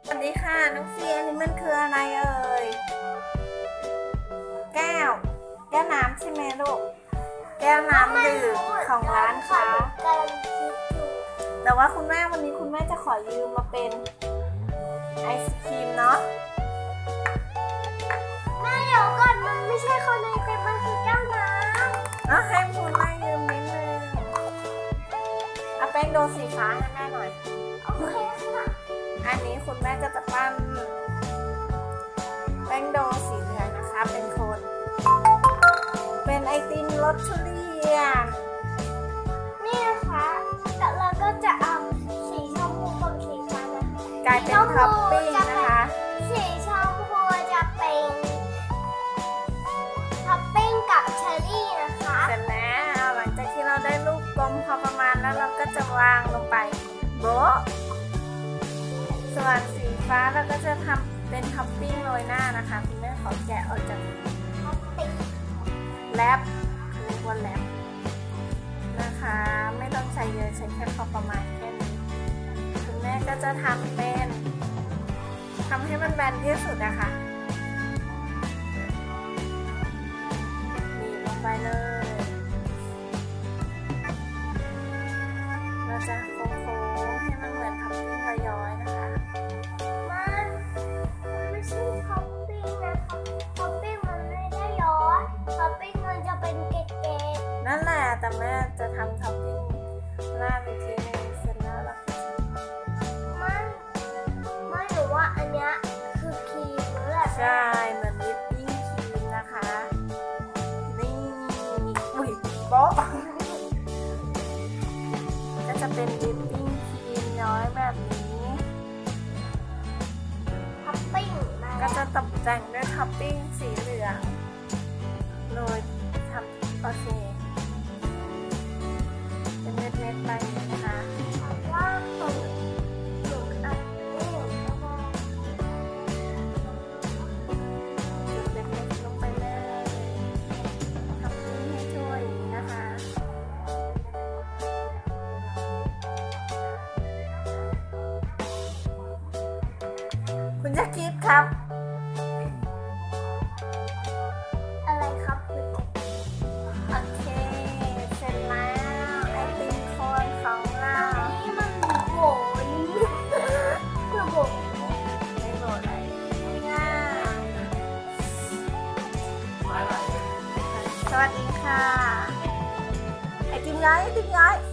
สวัสดีค่ะน้องเฟียนี่มันคืออะไรเอ่ยแก้วน้ำใช่ไหมลูกแก้วน้ำดื่มของร้านค้าแต่ว่าคุณแม่วันนี้คุณแม่จะขอยืมมาเป็นไอศครีมเนาะแม่เดี๋ยวก่อนมันไม่ใช่คนในเต็มมันคือแก้วน้ำให้คุณแม่ยืมนิดนึงเอาแป้งโดสีฟ้าให้แม่หน่อยโอเคค่ะอันนี้คุณแม่ก็จะปั้นแป้งโดสีเหลืองนะคะเป็นคนเป็นไอติมรสทุเรียนนี่นะคะแล้วก็จะเอาสีชมพูกับสีฟ้านะกลายเป็นท็อปปิ้งนะคะสีชมพูจะเป็นท็อปปิ้งกับเชอร์รี่นะคะเสร็จแล้วหลังจากที่เราได้ลูกกลมพอประมาณแล้วเราก็จะวางลงไปโบ๊ะส่วนสีฟ้าเราก็จะทำเป็นท็อปปิ้งโรยหน้านะคะคุณแม่ขอแกะออกจากท็อปปิ้งแรปเรียกว่าแรปนะคะไม่ต้องใช้เยอะใช้แค่พอประมาณแค่นี้คุณแม่ก็จะทำให้มันแบนที่สุดนะคะบีบลงไปเลยเราจะโค้งๆให้มันเหมือนท็อปปิ้งย้อยๆนะคะมันไม่ใช่ท็อปปิ้งนะท็อปปิ้งมันไม่ได้ย้อยท็อปปิ้งมันจะเป็นเกล็ดๆนั่นแหละแต่แม่จะทำท็อปปิ้งราดอีกทีนึงเสร็จแล้วเราก็จะไม่หนูว่าอันเนี้ยคือครีมนั่นแหละใช่เหมือนวิปปิ้งครีมนะคะนี่อุ้ยโป๊ะก็จะเป็นวิปปิ้งครีมน้อยแบบนี้ท็อปปิ้งก็จะตกแต่งด้วยท็อปปิ้งสีเหลืองโรยทำโอเคเป็นเม็ดๆไปนะคะว่าผมหนูอันนี้หนูก็ว่าจุดเล็กๆลงไปเลยทำนี้ให้ช่วยอย่างนี้นะคะคุณจะคิดครับอะไรครับโอเคเสร็จแล้วไอติมโคนของเรานี่มันโหนคือโหนไม่โหดอะไรง่ายสวัสดีค่ะไอติมย้อย